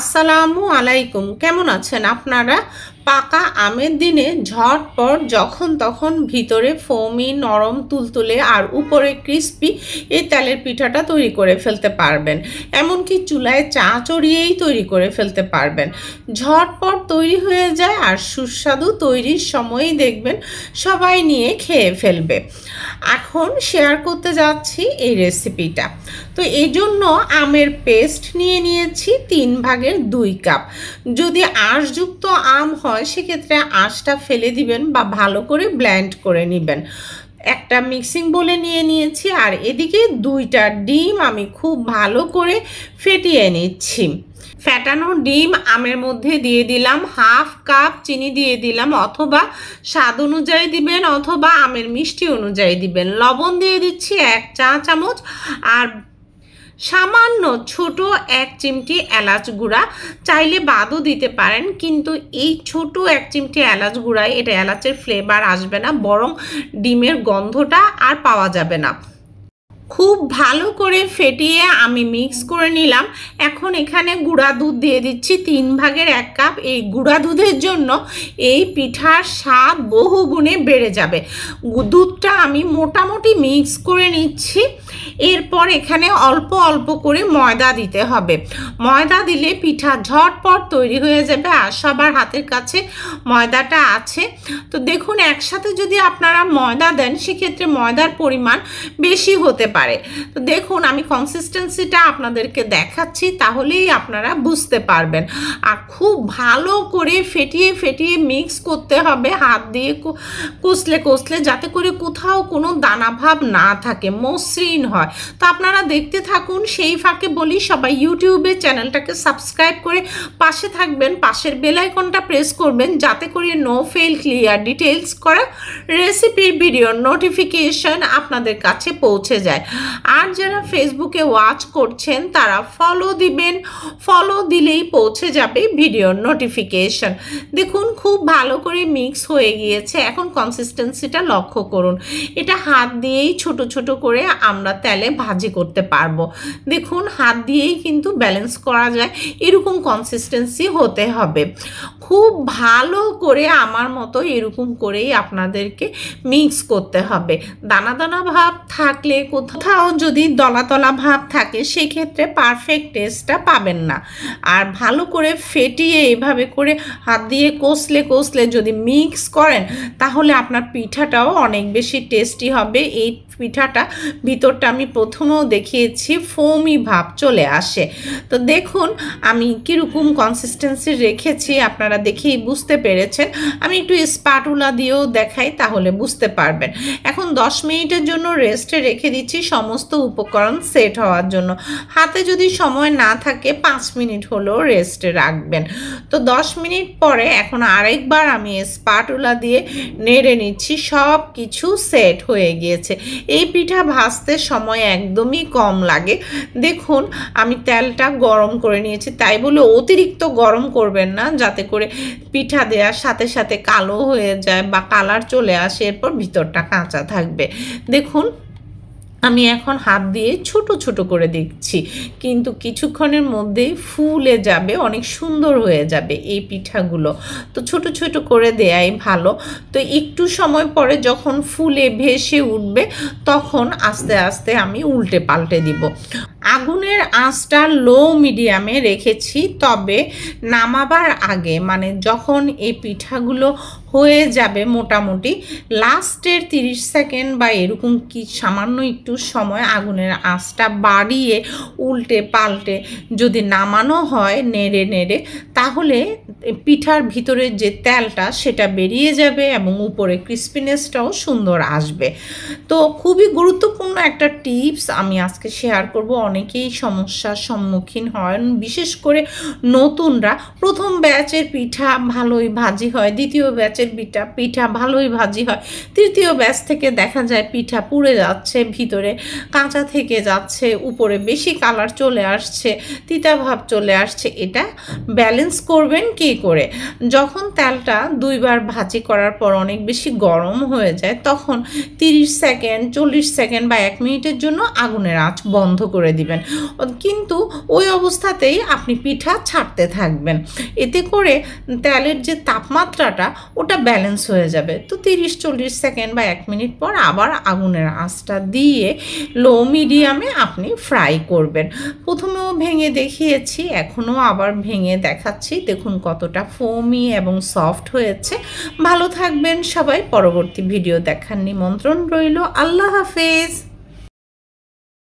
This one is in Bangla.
আসসালামু আলাইকুম। কেমন আছেন আপনারা? পাকা আমের দিনে ঝটপট যখন তখন ভিতরে ফোমি নরম তুলতুলে আর উপরে ক্রিস্পি এই তেলের পিঠাটা তৈরি করে ফেলতে পারবেন। এমনকি চুলায় চা চড়িয়েই তৈরি করে ফেলতে পারবেন। ঝটপট তৈরি হয়ে যায় আর সুস্বাদু তৈরির সময়ই দেখবেন সবাই নিয়ে খেয়ে ফেলবে। এখন শেয়ার করতে যাচ্ছি এই রেসিপিটা। তো এই জন্য আমের পেস্ট নিয়ে নিয়েছি 3/2 কাপ। যদি আঁশযুক্ত আম হয় সেক্ষেত্রে আঁশটা ফেলে দিবেন বা ভালো করে ব্লেন্ড করে নেবেন। একটা মিক্সিং বোলে নিয়ে নিয়েছি আর এদিকে 2টা ডিম আমি খুব ভালো করে ফেটিয়ে নিচ্ছি। ফেটানো ডিম আমের মধ্যে দিয়ে দিলাম, 1/2 কাপ চিনি দিয়ে দিলাম, অথবা স্বাদ অনুযায়ী দিবেন অথবা আমের মিষ্টি অনুযায়ী দিবেন। লবণ দিয়ে দিচ্ছি 1 চা চামচ আর সামান্য ছোট 1 চিমটি এলাচ গুঁড়া। চাইলে বাদও দিতে পারেন, কিন্তু এই ছোট 1 চিমটি এলাচ গুঁড়ায় এটা এলাচের ফ্লেভার আসবে না, বরং ডিমের গন্ধটা আর পাওয়া যাবে না। খুব ভালো করে ফেটিয়ে আমি মিক্স করে নিলাম। এখন এখানে গুঁড়া দুধ দিয়ে দিচ্ছি 3/1 কাপ। এই গুঁড়া দুধের জন্য এই পিঠার স্বাদ বহু গুণে বেড়ে যাবে। দুধটা আমি মোটামুটি মিক্স করে নিচ্ছি। এরপর এখানে অল্প অল্প করে ময়দা দিতে হবে। ময়দা দিলে পিঠা ঝটপট তৈরি হয়ে যাবে আর সবার হাতের কাছে ময়দাটা আছে। তো দেখুন, একসাথে যদি আপনারা ময়দা দেন সেক্ষেত্রে ময়দার পরিমাণ বেশি হতে পারে। তো দেখুন, আমি কনসিস্টেন্সিটা আপনাদেরকে দেখাচ্ছি, তাহলেই আপনারা বুঝতে পারবেন। আর খুব ভালো করে ফেটিয়ে ফেটিয়ে মিক্স করতে হবে, হাত দিয়ে কষলে কষলে, যাতে করে কোথাও কোনো দানা ভাব না থাকে, মসৃণ হয়। তো আপনারা দেখতে থাকুন। সেই ফাঁকে বলি, সবাই ইউটিউবে চ্যানেলটাকে সাবস্ক্রাইব করে পাশে থাকবেন, পাশের বেল আইকনটা প্রেস করবেন, যাতে করে নো ফেল ক্লিয়ার ডিটেলস করা রেসিপির ভিডিওর নোটিফিকেশন আপনাদের কাছে পৌঁছে যায়। আর যারা ফেসবুকে ওয়াচ করছেন তারা ফলো দিবেন, ফলো দিলেই পৌঁছে যাবে ভিডিওর নোটিফিকেশন। দেখুন, খুব ভালো করে মিক্স হয়ে গিয়েছে। এখন কনসিস্টেন্সিটা লক্ষ্য করুন। এটা হাত দিয়েই ছোট ছোট করে আমরা তেলে ভাজি করতে পারবো। দেখুন, হাত দিয়েই কিন্তু ব্যালেন্স করা যায়, এরকম কনসিস্টেন্সি হতে হবে। খুব ভালো করে আমার মতো এরকম করেই আপনাদেরকে মিক্স করতে হবে। দানা দানা ভাব থাকলে, কোথাও যদি দলা দলা ভাব থাকে, সেক্ষেত্রে পারফেক্ট টেস্টটা পাবেন না। আর ভালো করে ফেটিয়ে এভাবে করে হাত দিয়ে কষলে কষলে যদি মিক্স করেন, তাহলে আপনার পিঠাটাও অনেক বেশি টেস্টি হবে। এই পিঠাটা ভিতরটা আমি প্রথমেও দেখিয়েছি, ফোমি ভাব চলে আসে। তো দেখুন আমি কীরকম কনসিস্টেন্সি রেখেছি, আপনারা দেখেই বুঝতে পেরেছেন। আমি একটু স্প্যাটুলা দিয়েও দেখাই, তাহলে বুঝতে পারবেন। এখন 10 মিনিটের জন্য রেস্টে রেখে দিচ্ছি সমস্ত উপকরণ সেট হওয়ার জন্য। হাতে যদি সময় না থাকে 5 মিনিট হলেও রেস্টে রাখবেন। তো 10 মিনিট পরে এখন আরেকবার আমি স্প্যাটুলা দিয়ে নেড়ে নিচ্ছি। সব কিছু সেট হয়ে গিয়েছে। এই পিঠা ভাজতে সময় একদমই কম লাগে। দেখুন, আমি তেলটা গরম করে নিয়েছি, তাই বলে অতিরিক্ত গরম করবেন না, যাতে করে পিঠা দেওয়ার সাথে সাথে কালো হয়ে যায় বা কালার চলে আসে, এরপর ভিতরটা কাঁচা থাকবে। দেখুন, আমি এখন হাত দিয়ে ছোট ছোট করে দিচ্ছি, কিন্তু কিছুক্ষণের মধ্যেই ফুলে যাবে, অনেক সুন্দর হয়ে যাবে এই পিঠাগুলো। তো ছোট ছোট করে দেয়াই ভালো। তো একটু সময় পরে যখন ফুলে ভেসে উঠবে, তখন আস্তে আস্তে আমি উল্টে পাল্টে দিব। আগুনের আঁচটা লো মিডিয়ামে রেখেছি, তবে নামাবার আগে, মানে যখন এই পিঠাগুলো হয়ে যাবে মোটামুটি লাস্টের 30 সেকেন্ড বা এরকম কি সামান্য একটু সময় আগুনের আঁচটা বাড়িয়ে উল্টে পাল্টে যদি নামানো হয় নেড়ে নেড়ে, তাহলে পিঠার ভিতরে যে তেলটা সেটা বেরিয়ে যাবে এবং উপরে ক্রিস্পিনেসটাও সুন্দর আসবে। তো খুবই গুরুত্বপূর্ণ একটা টিপস আমি আজকে শেয়ার করব। অনেকেই সমস্যার সম্মুখীন হয়, বিশেষ করে নতুনরা। প্রথম ব্যাচের পিঠা ভালোই ভাজি হয়, দ্বিতীয় ব্যাচের ব্যাচের পিঠা ভালোই ভাজি হয়, তৃতীয় ব্যাচ থেকে দেখা যায় পিঠা পুড়ে যাচ্ছে, ভিতরে কাঁচা থেকে যাচ্ছে, উপরে বেশি কালার চলে আসছে, তিতা ভাব চলে আসছে। এটা ব্যালেন্স করবেন কী করে? যখন তেলটা দুইবার ভাজি করার পর অনেক বেশি গরম হয়ে যায় তখন 30 সেকেন্ড 40 সেকেন্ড বা 1 মিনিটের জন্য আগুনের আঁচ বন্ধ করে দিবেন, কিন্তু ওই অবস্থাতেই আপনি পিঠা ছাড়তে থাকবেন। এতে করে তেলের যে তাপমাত্রাটা ওটা ব্যালেন্স হয়ে যাবে। তো 30-40 সেকেন্ড বা 1 মিনিট পর আবার আগুনের আঁচটা দিয়ে লো মিডিয়ামে আপনি ফ্রাই করবেন। প্রথমেও ভেঙে দেখিয়েছি, এখনও আবার ভেঙে দেখাচ্ছি, দেখুন কতটা ফোমি এবং সফট হয়েছে। ভালো থাকবেন সবাই, পরবর্তী ভিডিও দেখার নিমন্ত্রণ রইল। আল্লাহ হাফেজ।